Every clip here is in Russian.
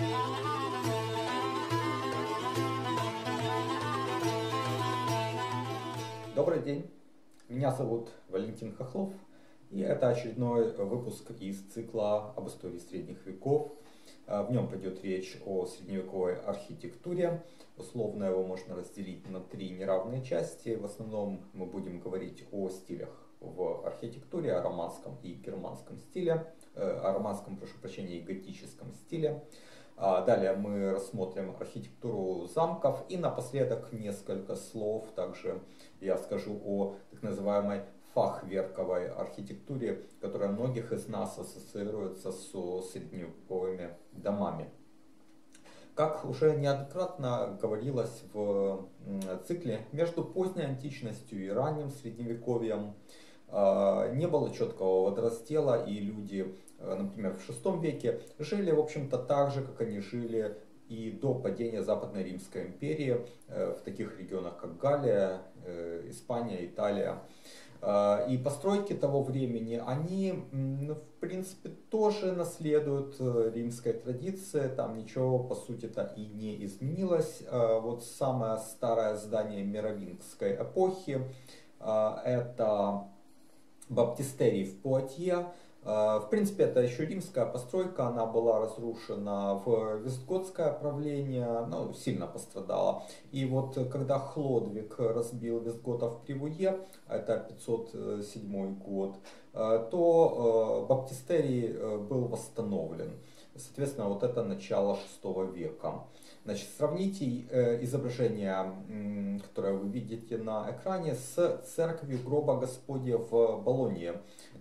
Добрый день, меня зовут Валентин Хохлов, и это очередной выпуск из цикла об истории средних веков. В нем пойдет речь о средневековой архитектуре. Условно его можно разделить на три неравные части. В основном мы будем говорить о стилях в архитектуре, о романском и германском стиле, о романском, прошу прощения, и готическом стиле. Далее мы рассмотрим архитектуру замков и напоследок несколько слов также я скажу о так называемой фахверковой архитектуре, которая многих из нас ассоциируется со средневековыми домами. Как уже неоднократно говорилось в цикле, между поздней античностью и ранним средневековьем не было четкого водораздела, и люди, например, в VI веке жили, в общем-то, так же, как они жили и до падения Западной Римской империи в таких регионах, как Галлия, Испания, Италия. И постройки того времени, они, в принципе, тоже наследуют римской традиции, там ничего, по сути-то, и не изменилось. Вот самое старое здание меровингской эпохи, это баптистерий в Пуатье. В принципе, это еще римская постройка, она была разрушена в вестготское правление, ну, сильно пострадала. И вот когда Хлодвиг разбил вестготов при Вуе, это 507 год, то баптистерий был восстановлен. Соответственно, вот это начало VI века. Значит, сравните изображение, которое вы видите на экране, с церковью гроба Господня в Болонье.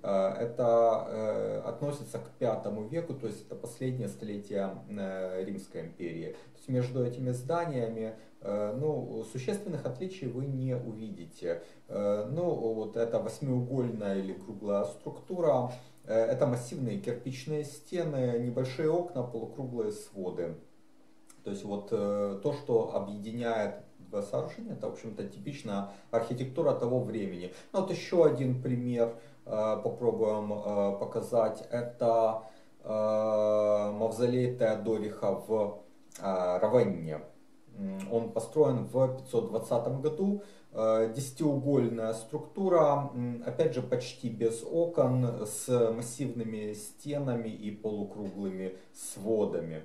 Это относится к V веку, то есть это последнее столетие Римской империи. То есть между этими зданиями существенных отличий вы не увидите. Вот эта восьмиугольная или круглая структура, это массивные кирпичные стены, небольшие окна, полукруглые своды. То есть вот то, что объединяет два сооружения, это, в общем-то, типичная архитектура того времени. Вот еще один пример попробуем показать. Это мавзолей Теодориха в Равенне. Он построен в 520 году. Десятиугольная структура, опять же, почти без окон, с массивными стенами и полукруглыми сводами.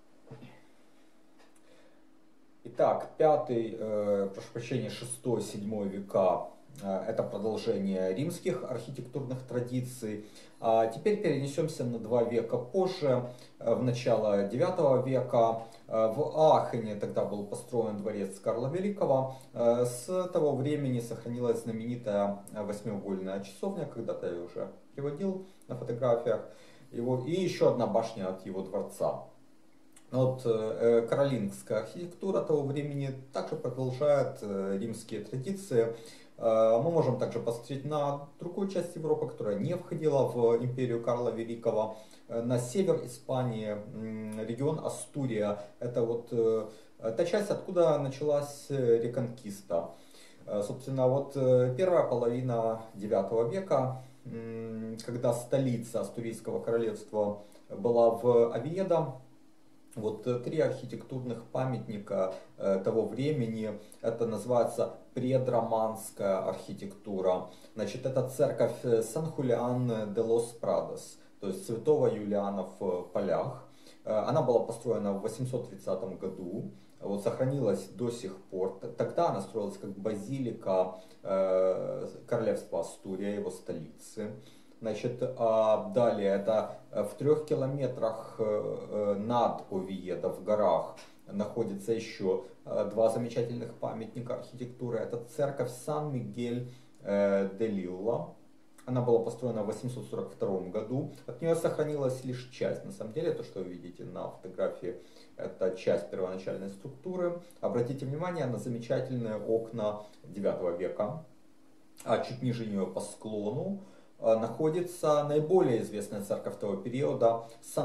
Итак, прошу прощения, VI-VII века – это продолжение римских архитектурных традиций. Теперь перенесемся на 2 века позже, в начало IX века. В Аахене тогда был построен дворец Карла Великого. С того времени сохранилась знаменитая восьмиугольная часовня, когда-то я уже приводил на фотографиях, и еще одна башня от его дворца. Вот каролингская архитектура того времени также продолжает римские традиции. Мы можем также посмотреть на другую часть Европы, которая не входила в империю Карла Великого. На север Испании, регион Астурия. Это вот та часть, откуда началась реконкиста. Собственно, вот первая половина IX века, когда столица Астурийского королевства была в Овьедо. Вот 3 архитектурных памятника того времени, это называется предроманская архитектура. Значит, это церковь Сан-Хулиан де лос Прадос, то есть Святого Юлиана в полях. Она была построена в 830 году, вот, сохранилась до сих пор. Тогда она строилась как базилика королевства Астурия, его столицы. Значит, далее это в 3 километрах над Овьедо в горах находится еще 2 замечательных памятника архитектуры. Это церковь Сан-Мигель-де-Лилла. Она была построена в 842 году. От нее сохранилась лишь часть. На самом деле, то, что вы видите на фотографии, это часть первоначальной структуры. Обратите внимание на замечательные окна IX века. А чуть ниже нее по склону находится наиболее известная церковь того периода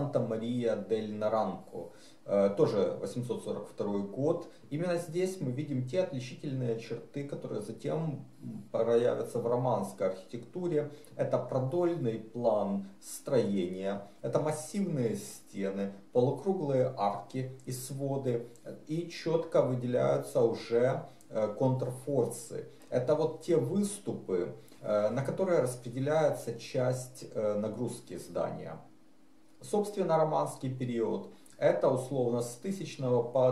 Санта-Мария-дель-Наранко. Тоже 842 год. Именно здесь мы видим те отличительные черты, которые затем проявятся в романской архитектуре. Это продольный план строения, это массивные стены, полукруглые арки и своды, и четко выделяются уже контрфорсы. Это вот те выступы, на которые распределяется часть нагрузки здания. Собственно, романский период — это условно с 1000 по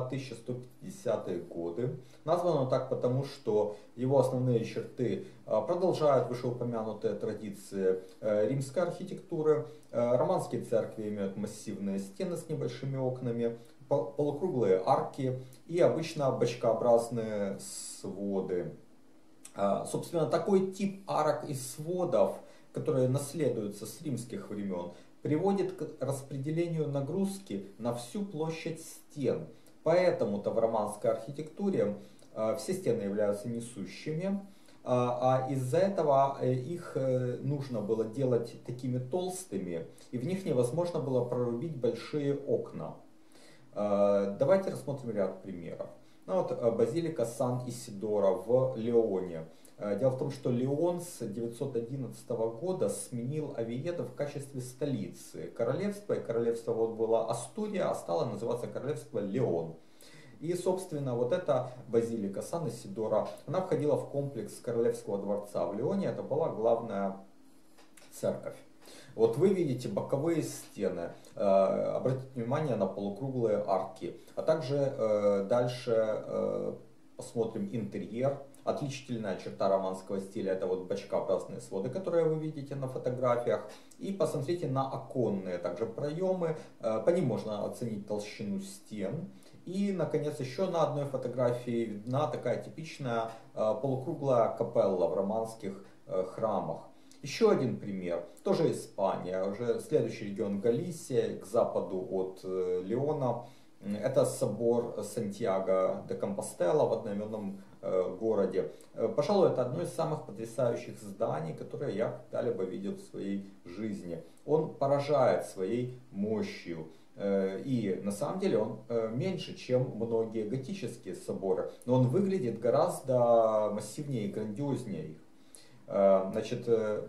1150 годы. Названо он так потому, что его основные черты продолжают вышеупомянутые традиции римской архитектуры. Романские церкви имеют массивные стены с небольшими окнами, полукруглые арки и обычно бочкообразные своды. Собственно, такой тип арок и сводов, которые наследуются с римских времен, приводит к распределению нагрузки на всю площадь стен. Поэтому-то в романской архитектуре все стены являются несущими, а из-за этого их нужно было делать такими толстыми, и в них невозможно было прорубить большие окна. Давайте рассмотрим ряд примеров. Ну, вот, базилика Сан-Исидора в Леоне. Дело в том, что Леон с 911 года сменил Овиедо в качестве столицы королевства. И королевство вот было Астурия, а стало называться королевство Леон. И, собственно, вот эта базилика Сан-Исидора, она входила в комплекс королевского дворца в Леоне. Это была главная церковь. Вот вы видите боковые стены, обратите внимание на полукруглые арки, а также дальше посмотрим интерьер. Отличительная черта романского стиля — это вот бочкообразные своды, которые вы видите на фотографиях. И посмотрите на оконные также проемы, по ним можно оценить толщину стен. И, наконец, еще на одной фотографии видна такая типичная полукруглая капелла в романских храмах. Еще один пример, тоже Испания, уже следующий регион Галисия, к западу от Леона. Это собор Сантьяго де Компостела в одноименном городе. Пожалуй, это одно из самых потрясающих зданий, которые я когда-либо видел в своей жизни. Он поражает своей мощью. И на самом деле он меньше, чем многие готические соборы, но он выглядит гораздо массивнее и грандиознее их. Значит,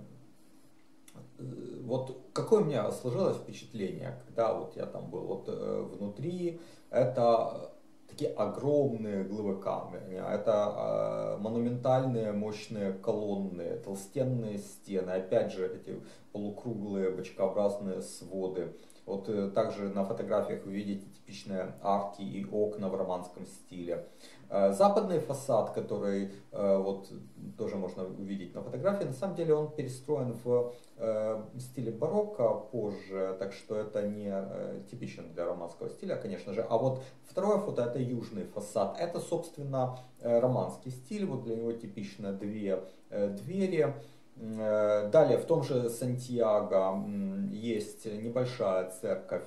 вот какое у меня сложилось впечатление, когда вот я там был. Вот внутри это такие огромные глыбы камня, это монументальные мощные колонны, толстенные стены, опять же эти полукруглые бочкообразные своды. Вот также на фотографиях вы видите типичные арки и окна в романском стиле. Западный фасад, который вот тоже можно увидеть на фотографии, на самом деле он перестроен в стиле барокко позже, так что это не типично для романского стиля, конечно же. А вот второе фото — это южный фасад. Это, собственно, романский стиль, вот для него типично две двери. Далее в том же Сантьяго есть небольшая церковь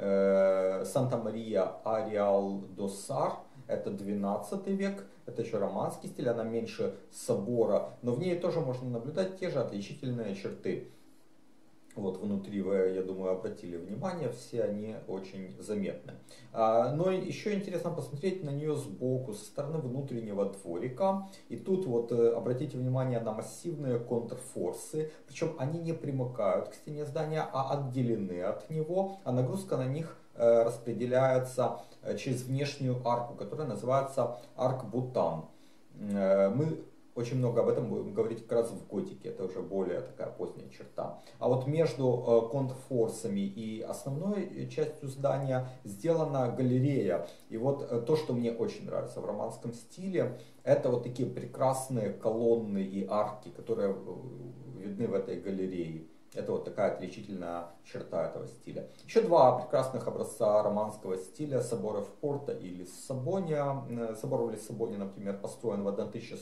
Санта-Мария-Ареал-до-Сар. Это 12 век, это еще романский стиль, она меньше собора, но в ней тоже можно наблюдать те же отличительные черты. Вот внутри вы, я думаю, обратили внимание, все они очень заметны. Но еще интересно посмотреть на нее сбоку, со стороны внутреннего дворика. И тут вот обратите внимание на массивные контрфорсы, причем они не примыкают к стене здания, а отделены от него, а нагрузка на них распределяется через внешнюю арку, которая называется арк-бутан. Мы очень много об этом будем говорить как раз в готике, это уже более такая поздняя черта. А вот между контрфорсами и основной частью здания сделана галерея. И вот то, что мне очень нравится в романском стиле, это вот такие прекрасные колонны и арки, которые видны в этой галерее. Это вот такая отличительная черта этого стиля. Еще два прекрасных образца романского стиля: соборы в Порто и Лиссабоне. Собор в Лиссабоне, например, построен в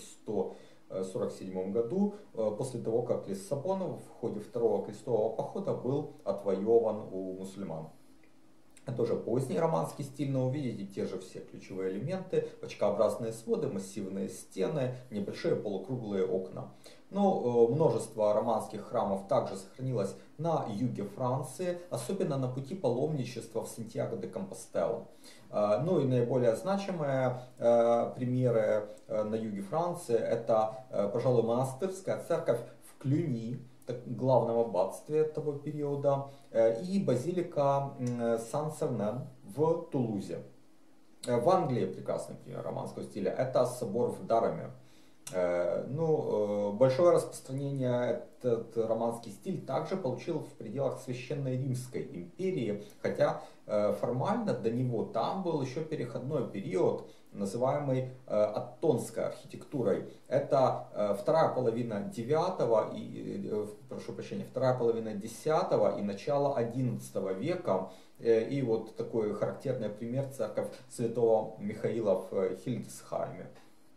1147 году, после того, как Лиссабон в ходе Второго крестового похода был отвоеван у мусульман. Это уже поздний романский стиль, но увидите те же все ключевые элементы: бочкообразные своды, массивные стены, небольшие полукруглые окна. Но множество романских храмов также сохранилось на юге Франции, особенно на пути паломничества в Сантьяго де Компостелло. Ну и наиболее значимые примеры на юге Франции — это, пожалуй, монастырская церковь в Клюни, главном аббатстве того периода, и базилика Сан-Сернен в Тулузе. В Англии прекрасный пример романского стиля — это собор в Дараме. Большое распространение этот романский стиль также получил в пределах Священной Римской империи, хотя формально до него там был еще переходной период, называемый аттонской архитектурой. Это вторая половина 9 вторая половина 10 и начало 11 века. И вот такой характерный пример — церковь святого Михаила в Хильдесхайме.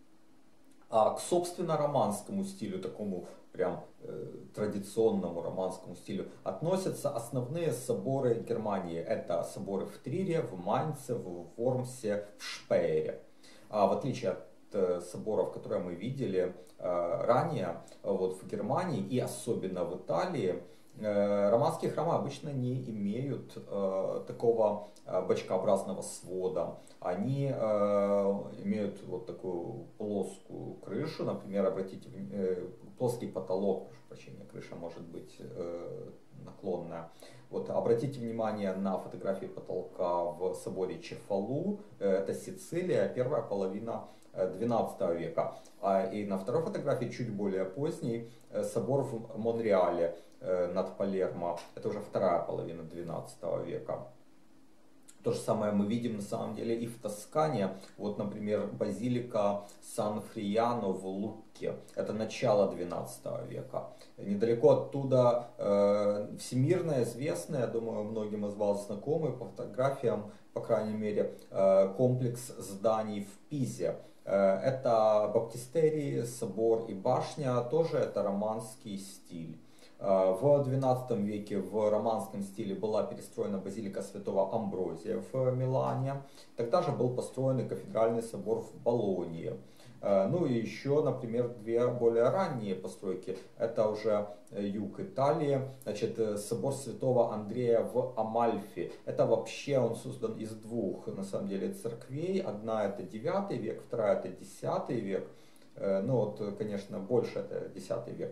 А к собственно романскому стилю, такому прям традиционному романскому стилю, относятся основные соборы Германии. Это соборы в Трире, в Майнце, в Вормсе, в Шпеере. В отличие от соборов, которые мы видели ранее, вот в Германии и особенно в Италии, романские храмы обычно не имеют такого бочкообразного свода. Они имеют вот такую плоскую крышу, например, обратите плоский потолок, прошу прощения, крыша может быть наклонная. Вот обратите внимание на фотографии потолка в соборе Чефалу, это Сицилия, первая половина XII века. И на второй фотографии, чуть более поздний, собор в Монреале над Палермо, это уже вторая половина XII века. То же самое мы видим на самом деле и в Тоскане. Вот, например, базилика Сан-Фрияно в Лукке. Это начало XII века. Недалеко оттуда всемирно известный, я думаю, многим из вас знакомый по фотографиям, по крайней мере, комплекс зданий в Пизе. Это баптистерий, собор и башня, тоже это романский стиль. В XII веке в романском стиле была перестроена базилика святого Амброзия в Милане. Тогда же был построен и кафедральный собор в Болонье. Ну и еще, например, две более ранние постройки. Это уже юг Италии. Значит, собор святого Андрея в Амальфи. Это вообще он создан из двух, на самом деле, церквей. Одна — это 9 век, вторая — это 10 век. Ну вот, конечно, больше — это 10 век.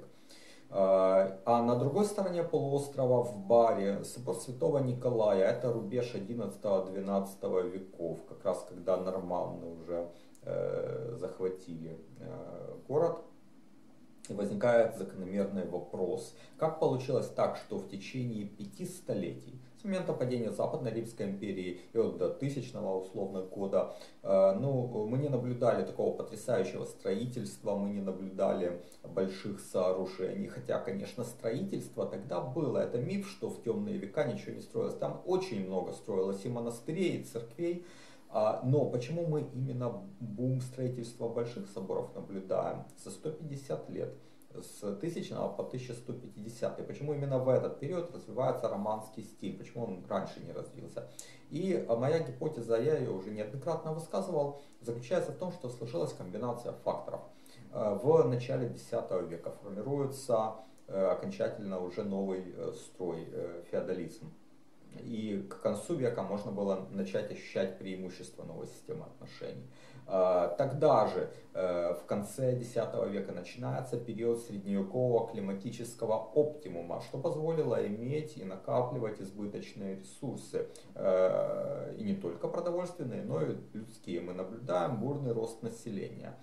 А на другой стороне полуострова в Баре собор святого Николая. Это рубеж 11-12 веков, как раз когда норманны уже захватили город. И возникает закономерный вопрос: как получилось так, что в течение 5 столетий, с момента падения Западной Римской империи и вот до 1000-го условно года, мы не наблюдали такого потрясающего строительства, мы не наблюдали больших сооружений. Хотя, конечно, строительство тогда было. Это миф, что в темные века ничего не строилось. Там очень много строилось и монастырей, и церквей. Но почему мы именно бум строительства больших соборов наблюдаем за 150 лет, с 1000 по 1150? Почему именно в этот период развивается романский стиль? Почему он раньше не развился? И моя гипотеза, я ее уже неоднократно высказывал, заключается в том, что сложилась комбинация факторов. В начале X века формируется окончательно уже новый строй, феодализм. И к концу века можно было начать ощущать преимущество новой системы отношений. Тогда же, в конце X века, начинается период средневекового климатического оптимума, что позволило иметь и накапливать избыточные ресурсы. И не только продовольственные, но и людские. Мы наблюдаем бурный рост населения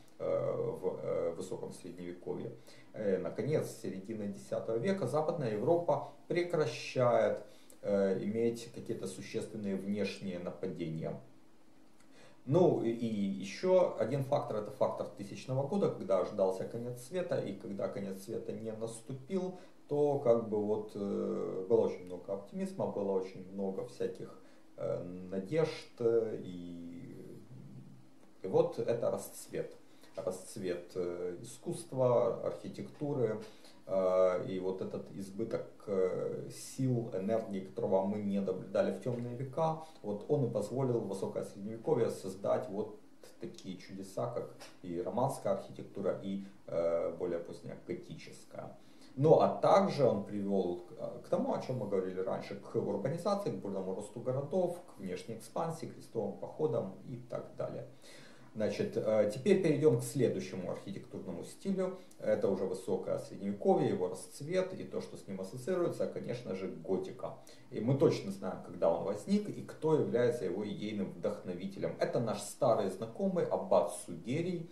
в высоком средневековье. Наконец, с середины X века Западная Европа прекращает иметь какие-то существенные внешние нападения. Ну и еще один фактор — это фактор 1000 года, когда ожидался конец света, и когда конец света не наступил, то было очень много оптимизма, было очень много всяких надежд, и вот это расцвет искусства, архитектуры, И вот этот избыток сил, энергии, которого мы не наблюдали в темные века, вот он и позволил в высокое средневековье создать вот такие чудеса, как и романская архитектура, и более поздняя готическая. Ну а также он привел к тому, о чем мы говорили раньше, к урбанизации, к бурному росту городов, к внешней экспансии, к крестовым походам и так далее. Значит, теперь перейдем к следующему архитектурному стилю. Это уже высокое средневековье, его расцвет и то, что с ним ассоциируется, конечно же, готика. И мы точно знаем, когда он возник и кто является его идейным вдохновителем. Это наш старый знакомый аббат Сугерий,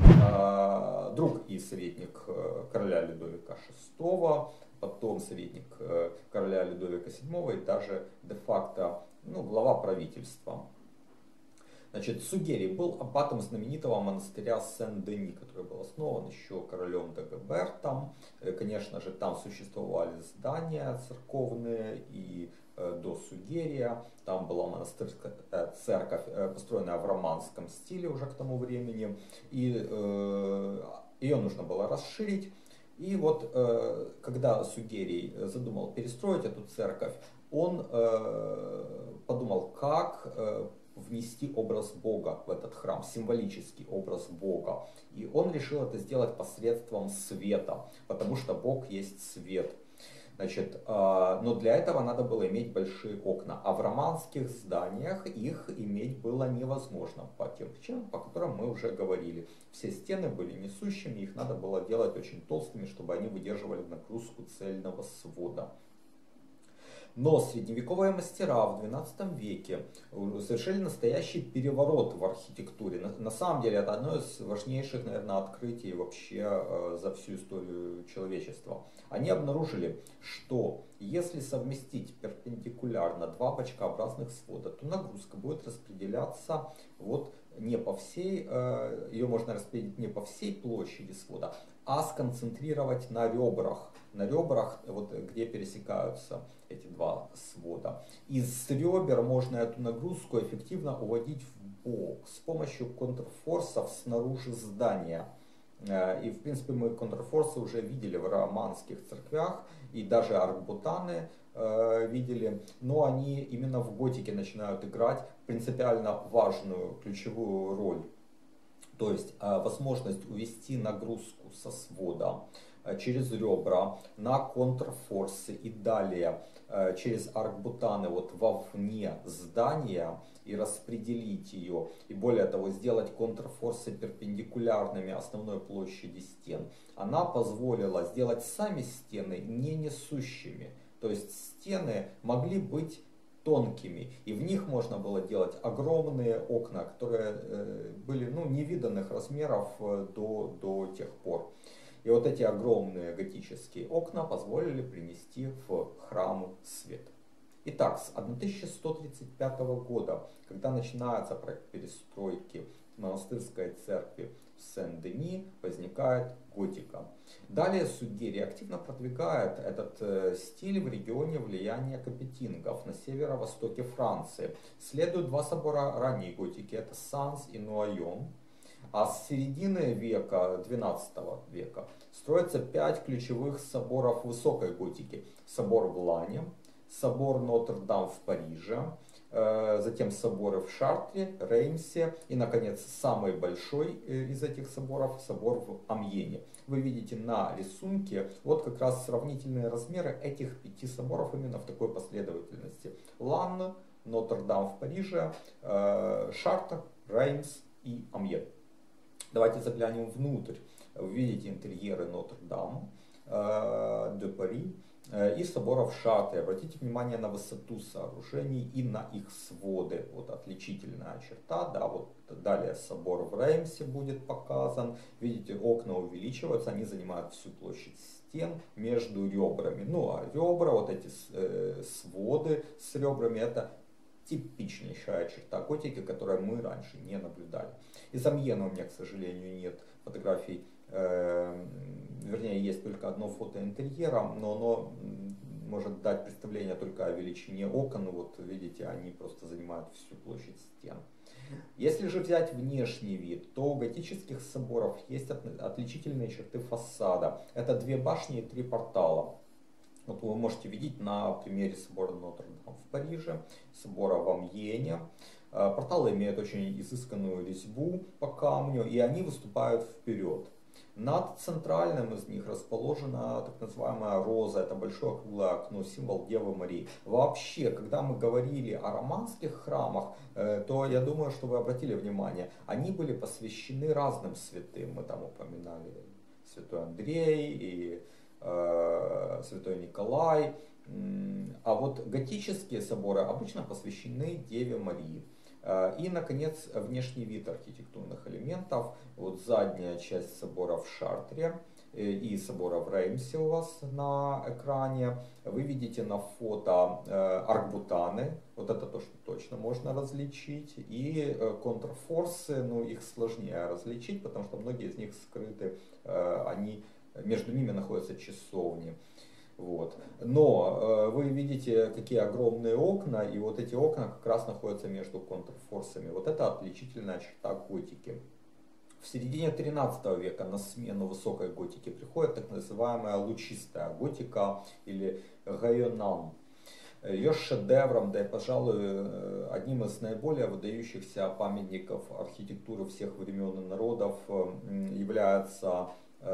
друг и советник короля Людовика VI, потом советник короля Людовика VII и даже де-факто глава правительства. Значит, Сугерий был аббатом знаменитого монастыря Сен-Дени, который был основан еще королем Дагобертом. Конечно же, там существовали здания церковные и до Сугерия. Там была монастырская церковь, построенная в романском стиле уже к тому времени. И ее нужно было расширить. И вот когда Сугерий задумал перестроить эту церковь, он подумал, как внести образ Бога в этот храм, символический образ Бога. И он решил это сделать посредством света, потому что Бог есть свет. Значит, но для этого надо было иметь большие окна, а в романских зданиях их иметь было невозможно по тем причинам, по которым мы уже говорили. Все стены были несущими, их надо было делать очень толстыми, чтобы они выдерживали нагрузку цельного свода. Но средневековые мастера в XII веке совершили настоящий переворот в архитектуре. На самом деле это одно из важнейших, наверное, открытий вообще за всю историю человечества. Они обнаружили, что если совместить перпендикулярно два бочкообразных свода, то нагрузка будет распределяться вот не по всей, ее можно распределить не по всей площади свода, а сконцентрировать на ребрах, вот, где пересекаются эти два свода. Из ребер можно эту нагрузку эффективно уводить в бок с помощью контрфорсов снаружи здания. И в принципе мы контрфорсы уже видели в романских церквях, и даже аркбутаны видели, но они именно в готике начинают играть принципиально важную ключевую роль. То есть возможность увести нагрузку со свода через ребра на контрфорсы и далее через аркбутаны вот вовне здания и распределить ее. И более того, сделать контрфорсы перпендикулярными основной площади стен. Она позволила сделать сами стены не несущими. То есть стены могли быть тонкими, и в них можно было делать огромные окна, которые были невиданных размеров до тех пор. И вот эти огромные готические окна позволили принести в храм свет. Итак, с 1135 года, когда начинается проект перестройки монастырской церкви в Сен-Дени, возникает готика. Далее Сугерий активно продвигает этот стиль в регионе влияния капетингов на северо-востоке Франции. Следуют два собора ранней готики, это Санс и Нуайон. А с середины века, 12 века, строятся 5 ключевых соборов высокой готики. Собор в Лане, собор Нотр-Дам в Париже, затем соборы в Шартре, Реймсе и, наконец, самый большой из этих соборов, собор в Амьене. Вы видите на рисунке вот как раз сравнительные размеры этих 5 соборов именно в такой последовательности. Лан, Нотр-Дам в Париже, Шартр, Реймс и Амьен. Давайте заглянем внутрь. Вы видите интерьеры Нотр-Дам, де Пари и соборов Шартре. Обратите внимание на высоту сооружений и на их своды. Вот отличительная черта. Да, вот далее собор в Реймсе будет показан. Видите, окна увеличиваются, они занимают всю площадь стен между ребрами. Ну а ребра, вот эти своды с ребрами, это типичнейшая черта готики, которую мы раньше не наблюдали. Из Амьена у меня, к сожалению, нет фотографий, вернее, есть только одно фото интерьера, но оно может дать представление только о величине окон. Вот видите, они просто занимают всю площадь стен. Если же взять внешний вид, то у готических соборов есть отличительные черты фасада. Это две башни и три портала. Вот вы можете видеть на примере собора Нотр-Дам в Париже, собора в Амьене. Порталы имеют очень изысканную резьбу по камню, и они выступают вперед. Над центральным из них расположена так называемая роза, это большое круглое окно, символ Девы Марии. Вообще, когда мы говорили о романских храмах, то я думаю, что вы обратили внимание, они были посвящены разным святым. Мы там упоминали святой Андрей и святой Николай. А вот готические соборы обычно посвящены Деве Марии. И, наконец, внешний вид архитектурных элементов. Вот задняя часть собора в Шартре и собора в Реймсе у вас на экране. Вы видите на фото аркбутаны. Вот это то, что точно можно различить. И контрфорсы, ну их сложнее различить, потому что многие из них скрыты. Между ними находятся часовни. Вот. Но вы видите, какие огромные окна, и вот эти окна как раз находятся между контрфорсами. Вот это отличительная черта готики. В середине 13 века на смену высокой готике приходит так называемая лучистая готика или гайонан. Ее шедевром, да и, пожалуй, одним из наиболее выдающихся памятников архитектуры всех времен и народов является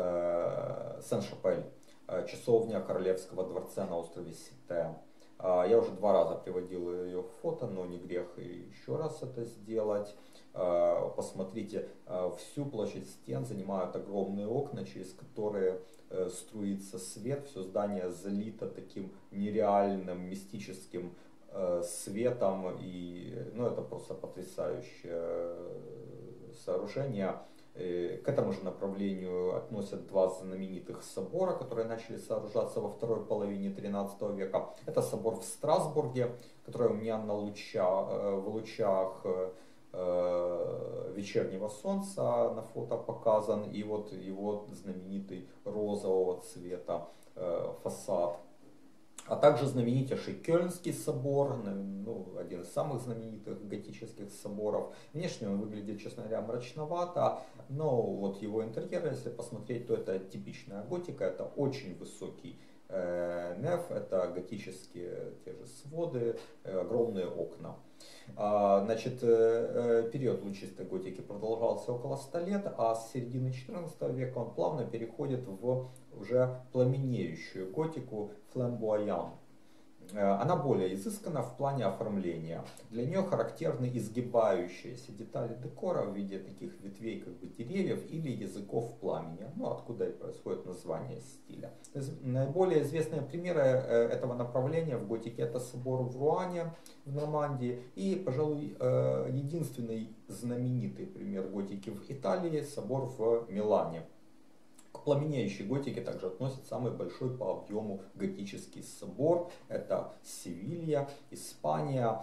Сен-Шапель, часовня Королевского дворца на острове Сите. Я уже 2 раза приводил ее фото, но не грех еще раз это сделать. Посмотрите, всю площадь стен занимают огромные окна, через которые струится свет. Все здание залито таким нереальным мистическим светом. И, ну, это просто потрясающее сооружение. К этому же направлению относят 2 знаменитых собора, которые начали сооружаться во второй половине 13 века. Это собор в Страсбурге, который у меня в лучах вечернего солнца на фото показан. И вот его знаменитый розового цвета фасад. А также знаменитейший Кёльнский собор, ну, один из самых знаменитых готических соборов. Внешне он выглядит, честно говоря, мрачновато, но вот его интерьер, если посмотреть, то это типичная готика, это очень высокий неф, это готические те же своды, огромные окна. Значит, период лучистой готики продолжался около 100 лет, а с середины 14 века он плавно переходит в уже пламенеющую готику фламбуаян. Она более изыскана в плане оформления. Для нее характерны изгибающиеся детали декора в виде таких ветвей, как бы деревьев или языков пламени, ну, откуда и происходит название стиля. Наиболее известные примеры этого направления в готике — это собор в Руане в Нормандии и, пожалуй, единственный знаменитый пример готики в Италии — собор в Милане. К пламенеющей готике также относится самый большой по объему готический собор. Это Севилья, Испания.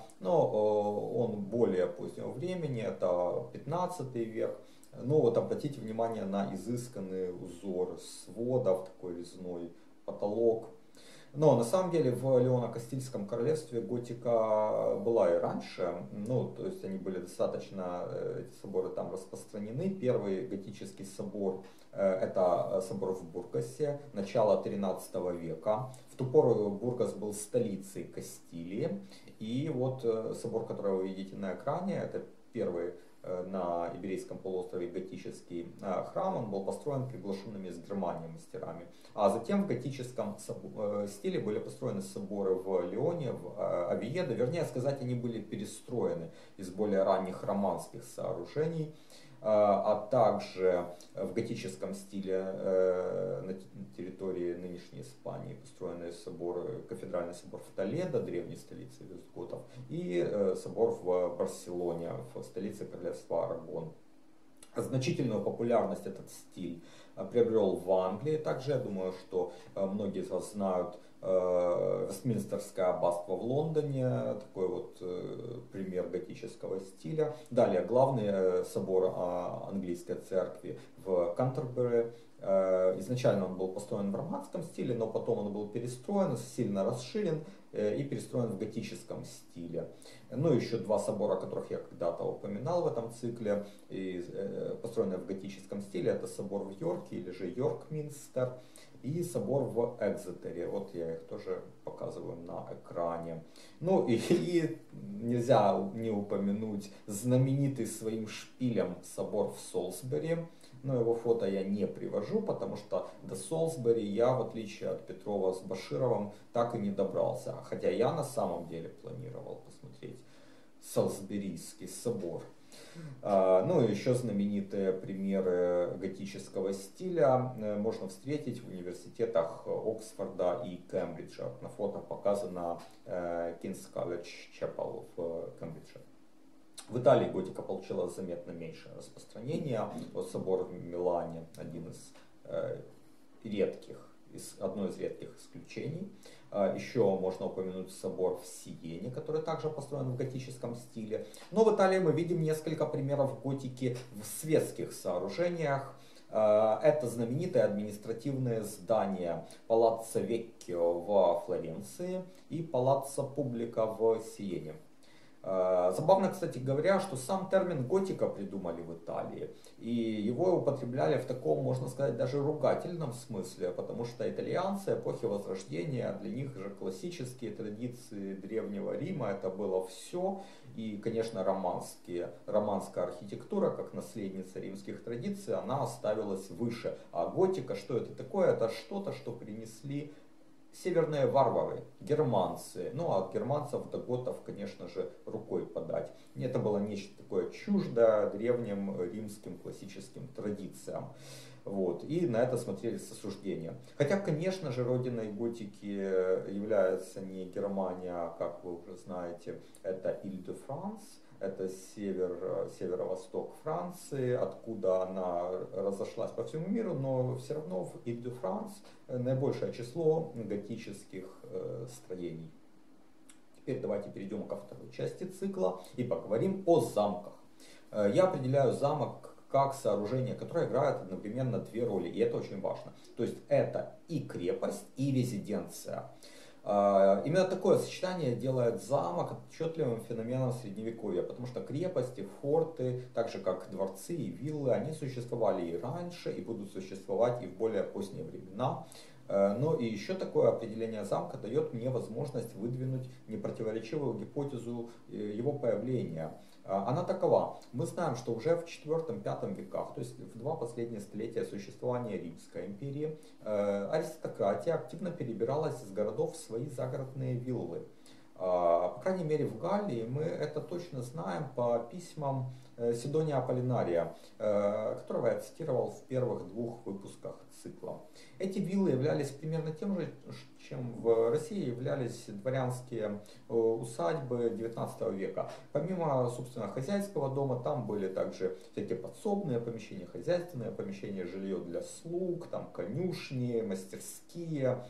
Но он более позднего времени, это 15 век. Но вот обратите внимание на изысканный узор сводов, такой резной потолок. Но на самом деле в Леоно-Кастильском королевстве готика была и раньше, ну, то есть они были достаточно, эти соборы там распространены. Первый готический собор — это собор в Бургасе, начало 13 века. В ту пору Бургас был столицей Кастилии. И вот собор, который вы видите на экране, это первый на Иберийском полуострове готический храм. Он был построен приглашенными из Германии мастерами. А затем в готическом стиле были построены соборы в Лионе, в Овьедо. Вернее сказать, они были перестроены из более ранних романских сооружений. А также в готическом стиле на территории нынешней Испании построены соборы, кафедральный собор в Толедо, древней столице визготов, и собор в Барселоне, в столице королевства Арагон. Значительную популярность этот стиль приобрел в Англии. Также я думаю, что многие из вас знают Вестминстерское аббатство в Лондоне, такой вот пример готического стиля. Далее главный собор английской церкви в Кантербери, Изначально он был построен в романском стиле, но потом он был перестроен, сильно расширен и перестроен в готическом стиле. Ну, еще два собора, которых я когда-то упоминал в этом цикле, построенные в готическом стиле, это собор в Йорке или же Йорк-Минстер и собор в Экзетере. Вот я их тоже показываю на экране. Ну и нельзя не упомянуть знаменитый своим шпилем собор в Солсбери. Но его фото я не привожу, потому что до Солсбери я, в отличие от Петрова с Башировым, так и не добрался. Хотя я на самом деле планировал посмотреть Солсберийский собор. Ну и еще знаменитые примеры готического стиля можно встретить в университетах Оксфорда и Кембриджа. На фото показано Кингс Колледж Чепел в Кембридже. В Италии готика получила заметно меньшее распространение. Вот собор в Милане одно из редких исключений. Еще можно упомянуть собор в Сиене, который также построен в готическом стиле. Но в Италии мы видим несколько примеров готики в светских сооружениях. Это знаменитые административные здания Палаццо Веккио во Флоренции и Палаццо Публика в Сиене. Забавно, кстати говоря, что сам термин готика придумали в Италии, и его употребляли в таком, можно сказать, даже ругательном смысле, потому что итальянцы эпохи Возрождения, для них же классические традиции Древнего Рима это было все, и, конечно, романская архитектура, как наследница римских традиций, она оставилась выше, а готика, что это такое? Это что-то, что принесли северные варвары, германцы. Ну, а от германцев до готов, конечно же, рукой подать. Это было нечто такое чуждое древним римским классическим традициям. Вот. И на это смотрели с осуждением. Хотя, конечно же, родиной готики является не Германия, а, как вы уже знаете, это Иль-де-Франс. Это северо-восток Франции, откуда она разошлась по всему миру, но все равно в Иль-де-Франс наибольшее число готических строений. Теперь давайте перейдем ко второй части цикла и поговорим о замках. Я определяю замок как сооружение, которое играет одновременно две роли, и это очень важно. То есть это и крепость, и резиденция. Именно такое сочетание делает замок отчетливым феноменом средневековья, потому что крепости, форты, так же как дворцы и виллы, они существовали и раньше, и будут существовать и в более поздние времена. Но и еще такое определение замка дает мне возможность выдвинуть непротиворечивую гипотезу его появления. Она такова. Мы знаем, что уже в IV-V веках, то есть в два последние столетия существования Римской империи, аристократия активно перебиралась из городов в свои загородные виллы. По крайней мере в Галлии мы это точно знаем по письмам Сидония Аполлинария, которого я цитировал в первых двух выпусках цикла. Эти виллы являлись примерно тем же, чем в России являлись дворянские усадьбы XIX века. Помимо, собственно, хозяйского дома, там были также всякие подсобные помещения, хозяйственные помещения, жилье для слуг, там конюшни, мастерские.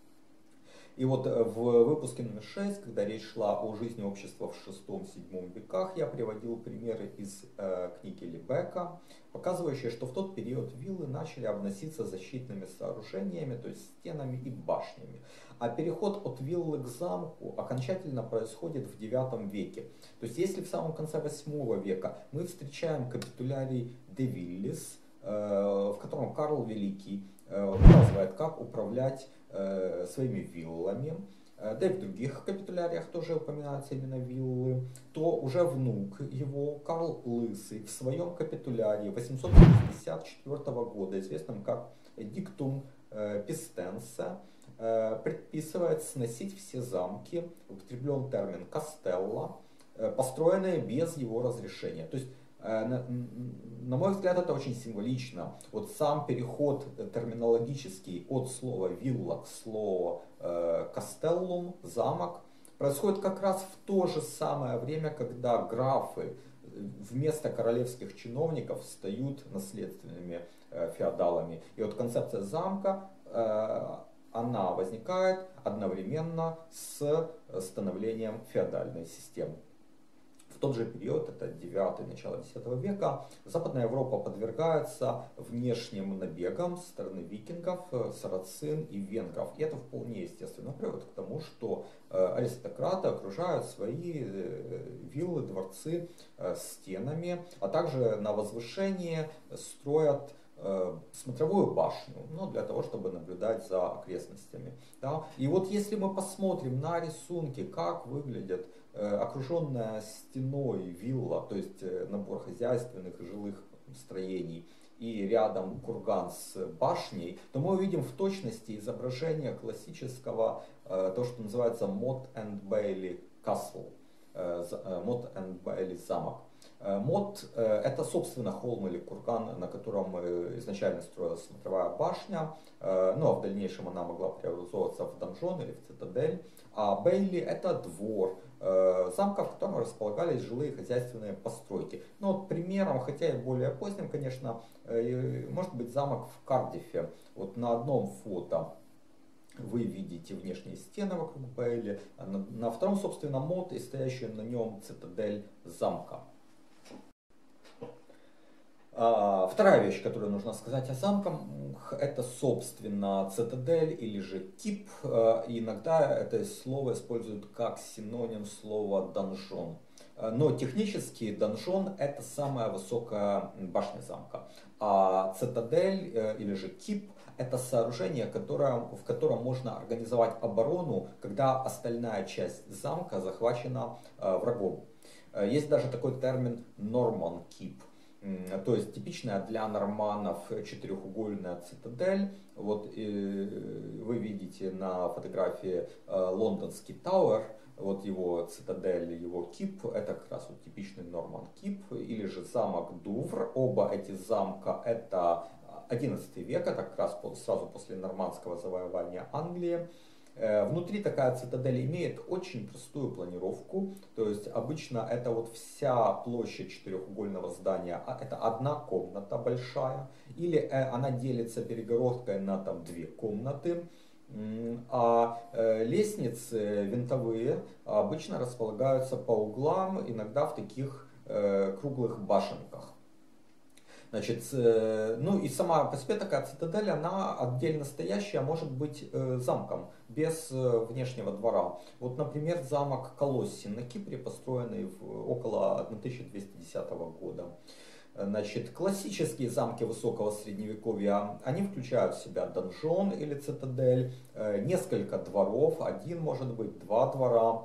И вот в выпуске номер 6, когда речь шла о жизни общества в VI-VII веках, я приводил примеры из книги Либека, показывающие, что в тот период виллы начали обноситься защитными сооружениями, то есть стенами и башнями. А переход от виллы к замку окончательно происходит в IX веке. То есть если в самом конце VIII века мы встречаем капитулярий де Виллис, в котором Карл Великий указывает, как управлять своими виллами, да и в других капитуляриях тоже упоминаются именно виллы, то уже внук его, Карл Лысый, в своем капитулярии 864 года, известном как Dictum Pistense, предписывает сносить все замки, употреблен термин «кастелла», построенные без его разрешения. То есть, на мой взгляд, это очень символично. Вот сам переход терминологический от слова вилла к слову кастеллум, замок, происходит как раз в то же самое время, когда графы вместо королевских чиновников стают наследственными феодалами. И вот концепция замка, она возникает одновременно с становлением феодальной системы. В тот же период, это 9 начало X века, Западная Европа подвергается внешним набегам со стороны викингов, сарацин и венгров. И это вполне естественно приводит к тому, что аристократы окружают свои виллы, дворцы стенами, а также на возвышении строят смотровую башню, ну, для того, чтобы наблюдать за окрестностями. Да? И вот если мы посмотрим на рисунки, как выглядит окруженная стеной вилла, то есть набор хозяйственных и жилых строений, и рядом курган с башней, то мы увидим в точности изображение классического, то, что называется Motte and Bailey Castle, Motte and Bailey замок. Мот — это, собственно, холм или курган, на котором изначально строилась смотровая башня, ну а в дальнейшем она могла преобразовываться в донжон или в цитадель. А Бейли — это двор замка, в котором располагались жилые хозяйственные постройки. Ну вот примером, хотя и более поздним, конечно, может быть замок в Кардифе. Вот на одном фото вы видите внешние стены вокруг Бейли, а на втором, собственно, мот и стоящую на нем цитадель замка. Вторая вещь, которую нужно сказать о замках, это, собственно, цитадель или же кип. Иногда это слово используют как синоним слова донжон. Но технически донжон — это самая высокая башня замка. А цитадель или же кип — это сооружение, в котором можно организовать оборону, когда остальная часть замка захвачена врагом. Есть даже такой термин «Норман кип». То есть типичная для норманнов четырехугольная цитадель. Вот вы видите на фотографии лондонский Тауэр, вот его цитадель, его кип, это как раз вот типичный Норман кип, или же замок Дувр. Оба эти замка это 11 век, это как раз сразу после нормандского завоевания Англии. Внутри такая цитадель имеет очень простую планировку, то есть обычно это вот вся площадь четырехугольного здания, это одна комната большая, или она делится перегородкой на там две комнаты, а лестницы винтовые обычно располагаются по углам, иногда в таких круглых башенках. Значит, ну и сама по себе такая цитадель, она отдельно стоящая, может быть замком, без внешнего двора. Вот, например, замок Колоссин на Кипре, построенный около 1210 года. Значит, классические замки высокого средневековья, они включают в себя донжон или цитадель, несколько дворов, один, может быть, два двора,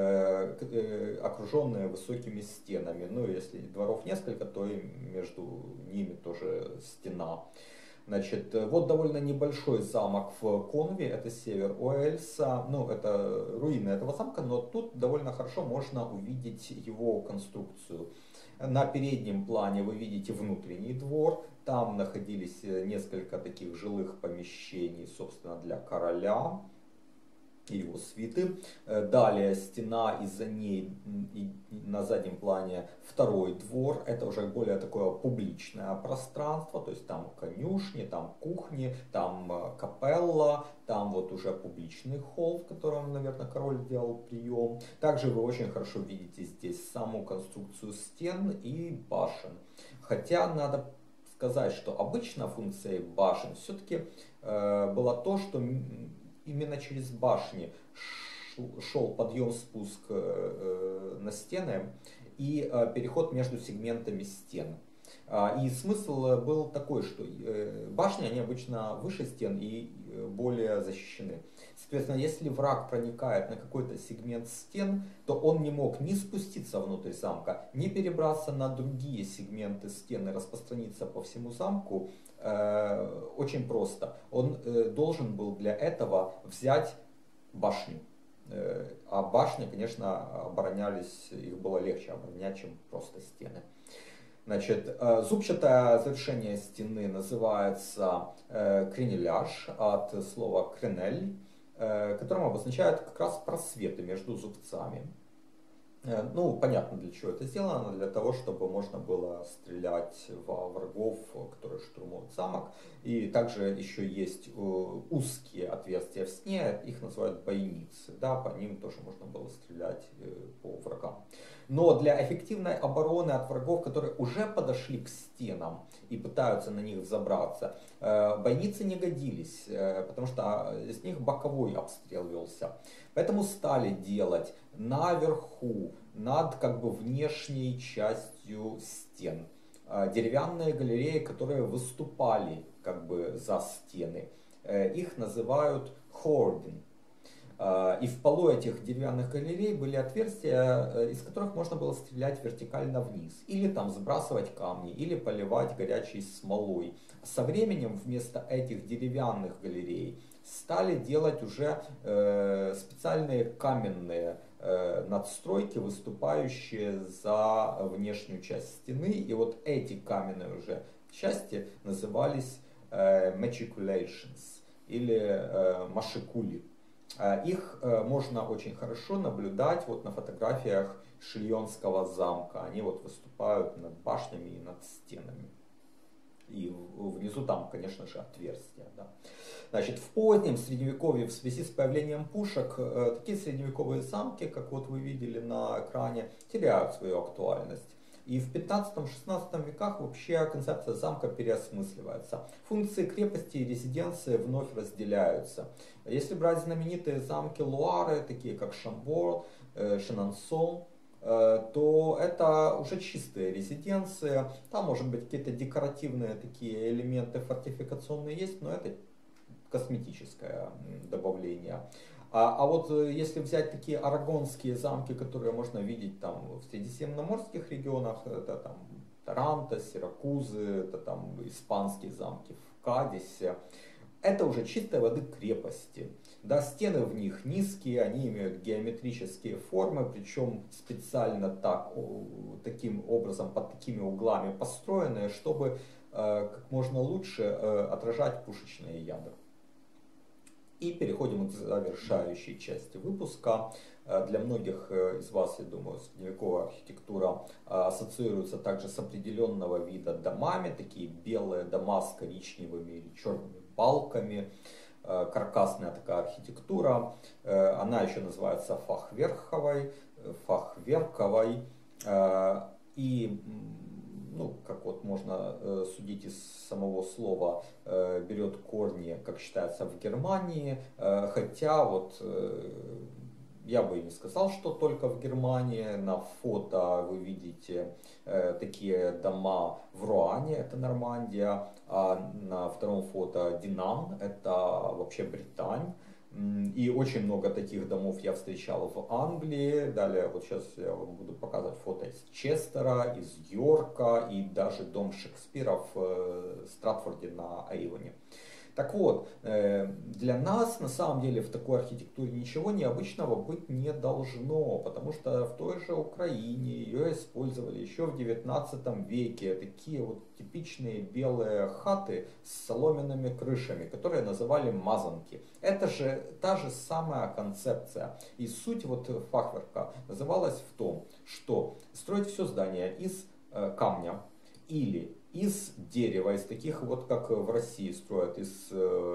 окруженные высокими стенами. Ну, если дворов несколько, то и между ними тоже стена. Значит, вот довольно небольшой замок в Конве, это север Уэльса. Ну, это руины этого замка, но тут довольно хорошо можно увидеть его конструкцию. На переднем плане вы видите внутренний двор. Там находились несколько таких жилых помещений, собственно, для короля и его свиты. Далее стена, и за ней и на заднем плане второй двор. Это уже более такое публичное пространство, то есть там конюшни, там кухни, там капелла, там вот уже публичный холл, в котором, наверное, король делал прием. Также вы очень хорошо видите здесь саму конструкцию стен и башен. Хотя надо сказать, что обычно функцией башен все-таки было то, что именно через башни шел подъем-спуск на стены и переход между сегментами стен. И смысл был такой, что башни, они обычно выше стен и более защищены. Соответственно, если враг проникает на какой-то сегмент стен, то он не мог ни спуститься внутрь замка, ни перебраться на другие сегменты стены, распространиться по всему замку. Очень просто. Он должен был для этого взять башню. А башни, конечно, оборонялись, их было легче оборонять, чем просто стены. Значит, зубчатое завершение стены называется кренеляж от слова кренель, которым обозначает как раз просветы между зубцами. Ну, понятно, для чего это сделано, для того, чтобы можно было стрелять во врагов, которые штурмуют замок. И также еще есть узкие отверстия в стене, их называют бойницы, да, по ним тоже можно было стрелять по врагам. Но для эффективной обороны от врагов, которые уже подошли к стенам и пытаются на них взобраться, бойницы не годились, потому что из них боковой обстрел велся. Поэтому стали делать наверху, над как бы внешней частью стен. Деревянные галереи, которые выступали как бы за стены. Их называют хордин. И в полу этих деревянных галерей были отверстия, из которых можно было стрелять вертикально вниз. Или там сбрасывать камни, или поливать горячей смолой. Со временем вместо этих деревянных галерей стали делать уже специальные каменные надстройки, выступающие за внешнюю часть стены. И вот эти каменные уже части назывались machiculations или машикули. Их можно очень хорошо наблюдать вот на фотографиях Шильонского замка. Они вот выступают над башнями и над стенами. И внизу там, конечно же, отверстия. Да. Значит, в позднем средневековье в связи с появлением пушек, такие средневековые замки, как вот вы видели на экране, теряют свою актуальность. И в 15-16 веках вообще концепция замка переосмысливается. Функции крепости и резиденции вновь разделяются. Если брать знаменитые замки Луары, такие как Шамбор, Шенансон, то это уже чистые резиденции. Там, может быть, какие-то декоративные такие элементы фортификационные есть, но это косметическое добавление. А вот если взять такие арагонские замки, которые можно видеть там в средиземноморских регионах, это там Таранто, Сиракузы, это там испанские замки в Кадисе, это уже чистой воды крепости. Да, стены в них низкие, они имеют геометрические формы, причем специально таким образом, под такими углами построенные, чтобы как можно лучше отражать пушечные ядра. И переходим к завершающей части выпуска. Для многих из вас, я думаю, средневековая архитектура ассоциируется также с определенного вида домами, такие белые дома с коричневыми или черными балками, каркасная такая архитектура. Она еще называется фахверковой. И ну, как вот можно судить из самого слова, берет корни, как считается, в Германии, хотя вот я бы не сказал, что только в Германии. На фото вы видите такие дома в Руане, это Нормандия, а на втором фото Динан, это вообще Британь. И очень много таких домов я встречал в Англии. Далее вот сейчас я вам буду показывать фото из Честера, из Йорка и даже дом Шекспира в Стратфорде на Эйвоне. Так вот, для нас на самом деле в такой архитектуре ничего необычного быть не должно, потому что в той же Украине ее использовали еще в 19 веке. Такие вот типичные белые хаты с соломенными крышами, которые называли мазанки. Это же та же самая концепция. И суть вот фахверка называлась в том, что строить все здание из камня или из дерева, из таких вот, как в России строят, из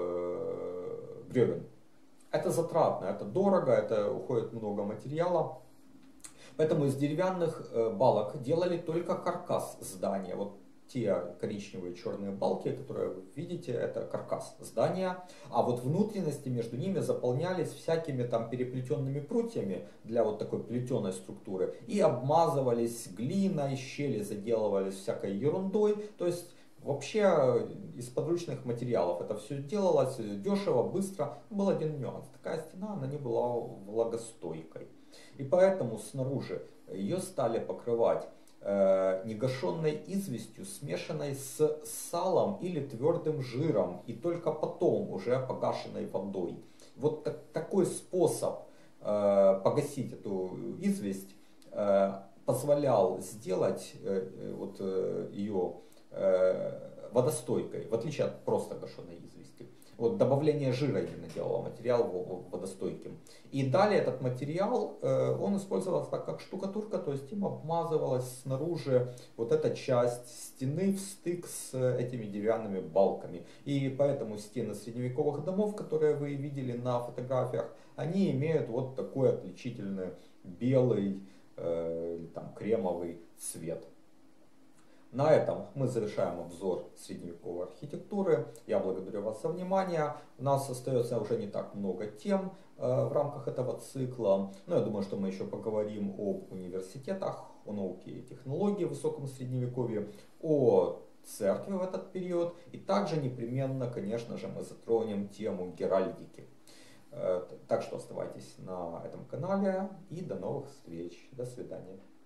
бревен. Это затратно, это дорого, это уходит много материала. Поэтому из деревянных балок делали только каркас здания. Вот те коричневые черные балки, которые вы видите, это каркас здания. А вот внутренности между ними заполнялись всякими там переплетенными прутьями для вот такой плетеной структуры. И обмазывались глиной, щели заделывались всякой ерундой. То есть вообще из подручных материалов это все делалось дешево, быстро. Был один нюанс. Такая стена, она не была влагостойкой. И поэтому снаружи ее стали покрывать негашенной известью, смешанной с салом или твердым жиром, и только потом уже погашенной водой. Вот такой способ погасить эту известь позволял сделать ее водостойкой, в отличие от просто гашеной извести. Вот добавление жира именно делало материал водостойким. И далее этот материал, он использовался так, как штукатурка, то есть им обмазывалась снаружи вот эта часть стены в стык с этими деревянными балками. И поэтому стены средневековых домов, которые вы видели на фотографиях, они имеют вот такой отличительный белый или там кремовый цвет. На этом мы завершаем обзор средневековой архитектуры. Я благодарю вас за внимание. У нас остается уже не так много тем в рамках этого цикла. Но я думаю, что мы еще поговорим об университетах, о науке и технологии в высоком средневековье, о церкви в этот период. И также непременно, конечно же, мы затронем тему геральдики. Так что оставайтесь на этом канале и до новых встреч. До свидания.